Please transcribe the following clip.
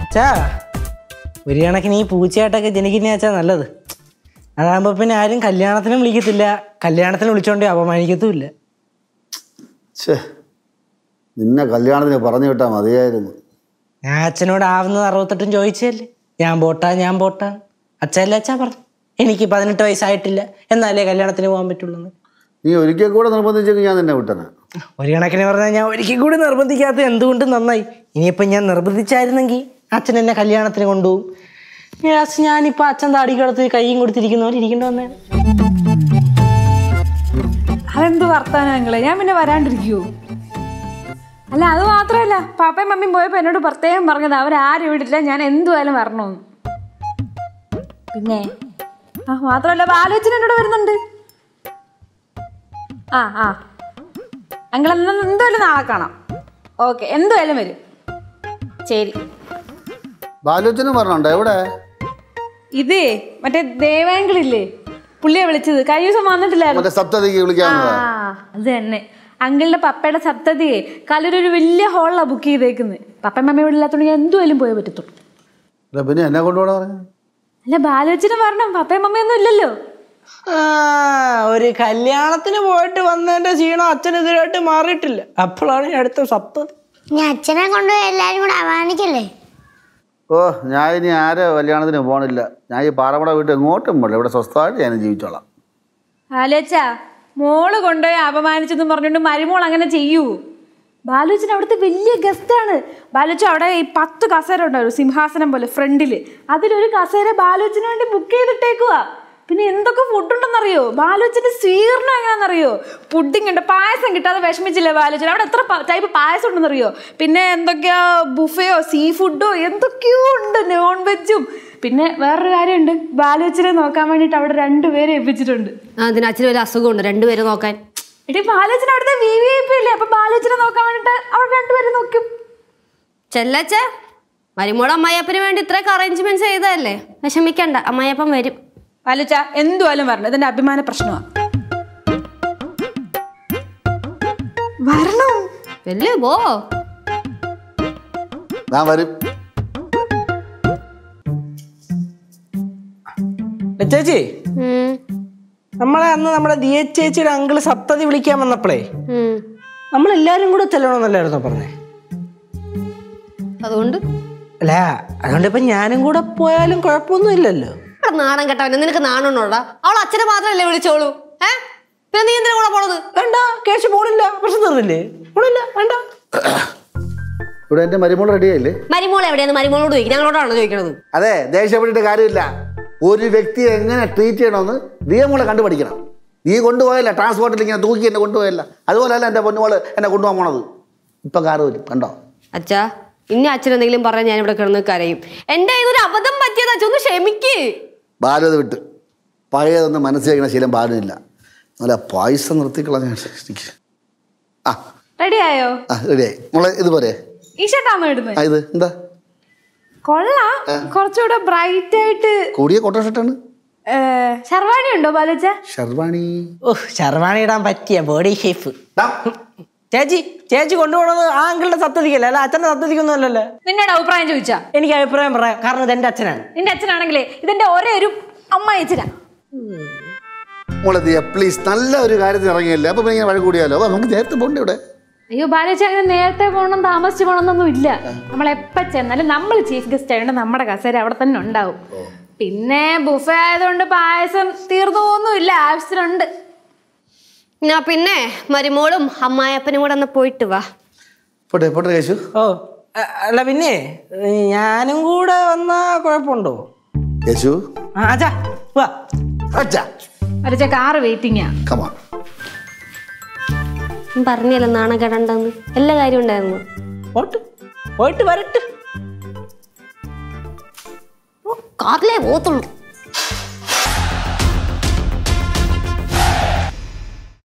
അച്ഛാ ഒരു കണക്കിന് ഈ പൂച്ചയായിട്ടൊക്കെ ജനിക്കുന്ന അച്ഛാ നല്ലത്. അതാകുമ്പോ പിന്നെ ആരും കല്യാണത്തിനും വിളിക്കത്തില്ല, കല്യാണത്തിന് വിളിച്ചോണ്ടേ അപമാനിക്കത്തുമില്ല. നിന്നെ കല്യാണത്തിന് പറഞ്ഞു വിട്ടാ മതിയായിരുന്നു. ഞാൻ അച്ഛനോട് ആവുന്നത് 68 ചോദിച്ചല്ലേ, ഞാൻ പോട്ടാ. അച്ഛല്ല അച്ഛാ പറഞ്ഞു എനിക്ക് 18 വയസ്സായിട്ടില്ല, എന്നാലേ കല്യാണത്തിന് പോകാൻ പറ്റുള്ളൂ. നീ ഒരിക്കൽ കൂടെ നിർബന്ധിച്ചെങ്കിൽ ഞാൻ നിന്നെ വിട്ടനെ. ഒരു കണക്കിന് പറഞ്ഞാൽ ഞാൻ ഒരിക്കൽ കൂടി നിർബന്ധിക്കാത്തത് എന്തുകൊണ്ടും നന്നായി. ഇനിയിപ്പം ഞാൻ നിർബന്ധിച്ചായിരുന്നെങ്കിൽ അച്ഛൻ എന്നെ കല്യാണത്തിന് കൊണ്ടുപോകും. ഞാനിപ്പോൾ അച്ഛൻ താടിക്കടുത്ത് കൈയും കൊടുത്തിരിക്കുന്ന പോലെ ഇരിക്കേണ്ടി വന്നേ. അതെന്ത് വർത്താനങ്ങളെ, ഞാൻ പിന്നെ വരാണ്ടിരിക്കുവോ? അല്ല അത് മാത്രമല്ല, പാപ്പയും മമ്മിയും പോയപ്പോൾ എന്നോട് പ്രത്യേകം പറഞ്ഞത് അവരാരും വിടില്ല, ഞാൻ എന്തുവായാലും വരണമെന്ന്. പിന്നെ മാത്രമല്ല ബാലോചന എന്നോട് വരുന്നുണ്ട്. അങ്കിൾ എന്തായാലും നാളെ കാണാം. ഓക്കെ, എന്തായാലും വരും. ശരി. ബാലോചന പറഞ്ഞോണ്ടോ? എവിടെ? ഇതേ മറ്റേ ദേവാങ്കിളില്ലേ, പുള്ളിയെ വിളിച്ചത്. കഴിഞ്ഞ ദിവസം വന്നിട്ടില്ലായിരുന്നു. അത് തന്നെ, അങ്കിളിന്റെ പപ്പയുടെ സപ്തതിയെ കലൊരു വലിയ ഹോളിലാണ് ബുക്ക് ചെയ്തേക്കുന്നത്. പപ്പയും മമ്മയും ഇവിടെ ഇല്ലാത്തതുകൊണ്ട് ഞാൻ എന്തുമായാലും പോയേ പറ്റത്തുള്ളൂ. പിന്നെ എന്നെ കൊണ്ടുപോകാൻ അല്ല ബാലോചന പറഞ്ഞു, പപ്പയും മമ്മയൊന്നും ഇല്ലല്ലോ. ഒരു കല്യാണത്തിന് പോയിട്ട് വന്നതിന്റെ ക്ഷീണം അച്ഛനെതിരായിട്ട് മാറിയിട്ടില്ല. അപ്പോഴാണ് അടുത്ത സപ്തതി. അച്ഛനെ കൊണ്ടുപോയി എല്ലാരും കൂടെ അപമാനിക്കല്ലേ? ഞാൻ ഇനി ആരോ കല്യാണത്തിന് പോകണില്ല. ഞാൻ ഈ പാറമട വീട്ടിൽ എങ്ങോട്ടും പോകില്ല. ഇവിടെ സ്വസ്ഥമായിട്ട് ഞാൻ ജീവിച്ചോളാം. ബാലോച്ചാ, മോള് കൊണ്ടുപോയി അപമാനിച്ചെന്ന് പറഞ്ഞുകൊണ്ട് മരുമോൾ അങ്ങനെ ചെയ്യൂ? ബാലോച്ചൻ അവിടുത്തെ വലിയ ഗസ്റ്റാണ്. ബാലോച്ച അവിടെ ഈ 10 കസേര ഉണ്ടാവും, സിംഹാസനം പോലെ ഫ്രണ്ടില്. അതിലൊരു കസേര ബാലോച്ചന് വേണ്ടി ബുക്ക് ചെയ്തിട്ടേക്കുക. പിന്നെ എന്തൊക്കെ ഫുഡുണ്ടെന്നറിയോ? ബാലോച്ചന്റെ സ്വീകരണം എങ്ങനെയാണെന്നറിയോ? പുഡിംഗ് ഉണ്ട്, പായസം കിട്ടാതെ വിഷമിച്ചില്ല ബാലോച്ചൻ. അവിടെ എത്ര ടൈപ്പ് പായസം ഉണ്ടെന്നറിയോ? പിന്നെ എന്തൊക്കെയാ ബുഫയോ സീ ഫുഡോ എന്തൊക്കെയോ ഉണ്ട്, നോൺ വെജും. പിന്നെ വേറൊരു കാര്യമുണ്ട്, ബാലോച്ചനെ നോക്കാൻ വേണ്ടിട്ട് അവിടെ 2 പേരെ ഏൽപ്പിച്ചിട്ടുണ്ട്. അതിന് അച്ഛന് ഒരു അസുഖമുണ്ട് 2 പേരെ നോക്കാൻ. എടി ബാലോച്ചൻ അവിടുത്തെ VIP ഇല്ലേ, അപ്പൊ ബാലോച്ചനെ നോക്കാൻ വേണ്ടിട്ട് അവിടെ 2 പേരെ നോക്കും. ചെല്ലച്ച മരുമോള് അമ്മായിയപ്പന് വേണ്ടി ഇത്രയൊക്കെ അറേഞ്ച്മെന്റ്സ് ചെയ്തതല്ലേ, വിഷമിക്കണ്ട, അമ്മായിയപ്പൻ വരും. ബാലോച്ച എന്തുവാലും വരണം, ഇതെന്റെ അഭിമാന പ്രശ്നമാണ്. വരണം വല്ലേ പോ. ഞാൻ വരും. ചേച്ചി, നമ്മളെ അന്ന് നമ്മുടെ ദിയ ചേച്ചിയുടെ അങ്കിള് സപ്തതി വിളിക്കാൻ വന്നപ്പോഴേ നമ്മളെല്ലാരും കൂടെ ചെല്ലണമെന്നല്ലായിരുന്നോ പറഞ്ഞേ? അതുകൊണ്ട് ഇപ്പൊ ഞാനും കൂടെ പോയാലും കുഴപ്പമൊന്നും ഇല്ലല്ലോ. നാണം കേട്ടവനെ, നിനക്ക് നാണോടാ? അവൾ അച്ഛനെ മാത്രല്ലേ വിളിച്ചോളൂ. പിന്നെ നീ എന്തിനാ കൂടെ പോണത്? വേണ്ട, കേശു പോണില്ല, പ്രശ്നം തീർന്നില്ലേ? പോണില്ല, വേണ്ട. ഇവിടെ എന്റെ മരുമോൾ റെഡിയായില്ലേ? മരുമോൾ എവിടെയാണ്? മരുമോളോട് ചോദിക്കും, ഞങ്ങളോടാണോ ചോദിക്കണത്? അതെ, ദേഷ്യപ്പെട്ടിട്ട് കാര്യമില്ല. ഒരു വ്യക്തിയെ എങ്ങനെ ട്രീറ്റ് ചെയ്യണമെന്ന് ദിയമോളെ കണ്ടുപഠിക്കണം. നീ കൊണ്ടുപോയല്ല, ട്രാൻസ്പോർട്ടിൽ ഇങ്ങനെ തൂക്കി എന്നെ കൊണ്ടുപോയല്ല. അതുപോലെയല്ല എൻ്റെ പൊന്നുമോള് എന്നെ കൊണ്ടുപോകാൻ പോണത്. ഇപ്പം കാറ് വരും, കണ്ടോ? അച്ഛാ, ഇനി അച്ഛൻ എന്തെങ്കിലും പറയാൻ ഞാൻ ഇവിടെ കിടന്ന് കരയും. എൻ്റെ ഇതൊരു അബദ്ധം പറ്റിയത്, അച്ഛൻ ഒന്ന് ക്ഷമിക്ക്. ബാലത് വിട്ട് പഴയതൊന്നും മനസ്സിലാക്കുന്ന ശീലം ബാലിനില്ല. നല്ല പായസം നിർത്തിക്കളഞ്ഞ. റെഡിയായോ? റെഡിയായി മോളെ. ഇത് പോരെ? ഈ ഷർട്ടാണോ ഇടുന്നത്? ഇത് എന്താ കൊള്ളാം, കുറച്ചുകൂടെ ബ്രൈറ്റ് ആയിട്ട്. കൂടിയ കോട്ടൺ ഷർട്ടാണ്. ഷർവാണി ഉണ്ടോ ബാലോച്ച? ഷർവാണി? ഷർവാണി ഇടാൻ പറ്റിയ ബോഡി ഷേപ്പ്. ചേച്ചി കൊണ്ടുപോകണത് ആ അങ്കിളുടെ സപ്തതിക്കല്ലേ, അല്ല അച്ഛന്റെ സപ്തതിക്കൊന്നും അല്ലല്ലോ. നിന്നോട് അഭിപ്രായം ചോദിച്ചാ? എനിക്ക് അഭിപ്രായം പറയാം, കാരണം ഇത് എന്റെ അച്ഛനാണ്. നിന്റെ അച്ഛനാണെങ്കിലേ ഇതെന്റെ ഒരേ ഒരു അമ്മായിച്ചനാ. മോളെ ദിയ പ്ലീസ്, നല്ല ഒരു കാര്യത്തിന് ഇറങ്ങിയല്ലേ, അപ്പൊ ഇങ്ങനെ വഴി കൂടിയാലോ? നമുക്ക് നേരത്തെ പോകണ്ടേ ഇവിടെ? അയ്യോ ബാലോച്ച, അങ്ങനെ നേരത്തെ പോകണം താമസിച്ച് പോകണമെന്നൊന്നും ഇല്ല. നമ്മളെപ്പ ചെന്നാലും നമ്മൾ ചീഫ് ഗസ്റ്റ് ആയതുകൊണ്ട് നമ്മുടെ കസേര അവിടെ തന്നെ ഉണ്ടാവും. പിന്നെ ബുഫേ ആയതുകൊണ്ട് പായസം തീർന്നു പോകുന്നില്ല, ആവശ്യത്തിനുണ്ട്. പിന്നെ മരുമോളും അമ്മായിയപ്പനും കൂടെ ഒന്ന് പോയിട്ട് വാ. പോട്ടെ പോട്ടെ കേശു. അല്ല പിന്നെ ഞാനും കൂടെ വന്നാ കുഴപ്പമുണ്ടോ കേശു? കാറ് വെയിറ്റിംഗാ. പറഞ്ഞല്ലോ നാണം കെടണ്ടെന്ന്. എല്ലാ കാര്യം ഉണ്ടായിരുന്നു. പോയിട്ട് വരട്ടെ. കാറിലേ പോത്തുള്ളൂ.